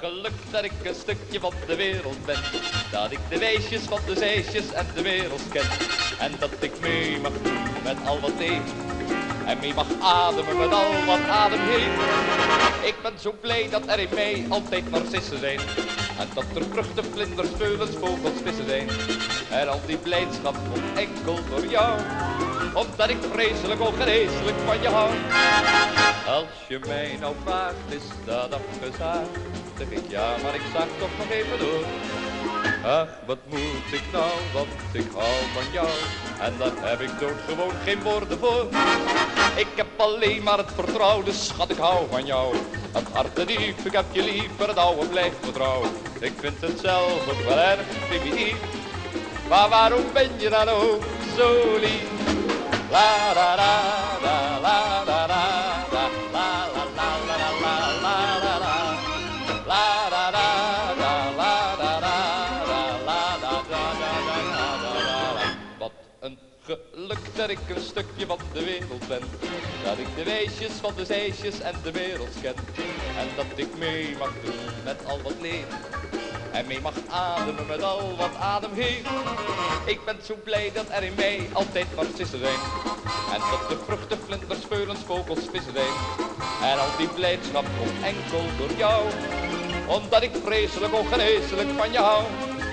geluk dat ik een stukje van de wereld ben. Dat ik de weesjes van de zeesjes en de wereld ken. En dat ik mee mag doen met al wat leeft. En mee mag ademen met al wat adem heeft. Ik ben zo blij dat er in mij altijd narcissen zijn. En dat er vruchten, vlinders, veulens, vogels, vissen zijn. En al die blijdschap komt enkel door jou. Omdat ik vreselijk ongeneeslijk van je hou. Als je mij nou vraagt, is dat afgezaagd? Zeg ik ja, maar ik zaag toch nog even door. Ach, wat moet ik nou, want ik hou van jou. En daar heb ik doodgewoon geen woorden voor. Ik heb alleen maar het vertrouwen, schat, ik hou van jou. Het harte diep, ik heb je lief, maar het oude blijft vertrouwen. Ik vind het zelf ook wel erg primitief. Maar waarom ben je dan ook zo lief? La la la la la la la la la la la la la la la. La la la la la la la la la la. Wat een geluk dat ik een stukje van de wereld ben. Dat ik de weesjes van de zeesjes en de wereld ken. En dat ik mee mag doen met al wat leeft. En mee mag ademen met al wat adem heeft. Ik ben zo blij dat er in mij altijd narcissen zijn. En dat de vruchten, vlinders, veulens, vogels, vissen zijn. En al die blijdschap komt enkel door jou. Omdat ik vreselijk ongeneeslijk van je hou.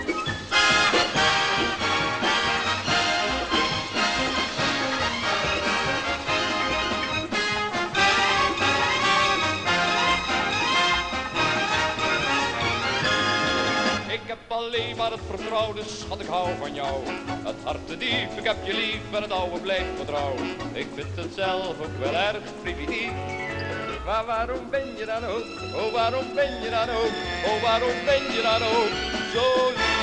Ik heb alleen maar het vertrouwen, schat, ik hou van jou. Het hart te diep, ik heb je lief en het oude blijft vertrouwen. Ik vind het zelf ook wel erg primitief. Maar waarom ben je dan ook, oh waarom ben je dan ook, oh waarom ben je dan ook zo lief?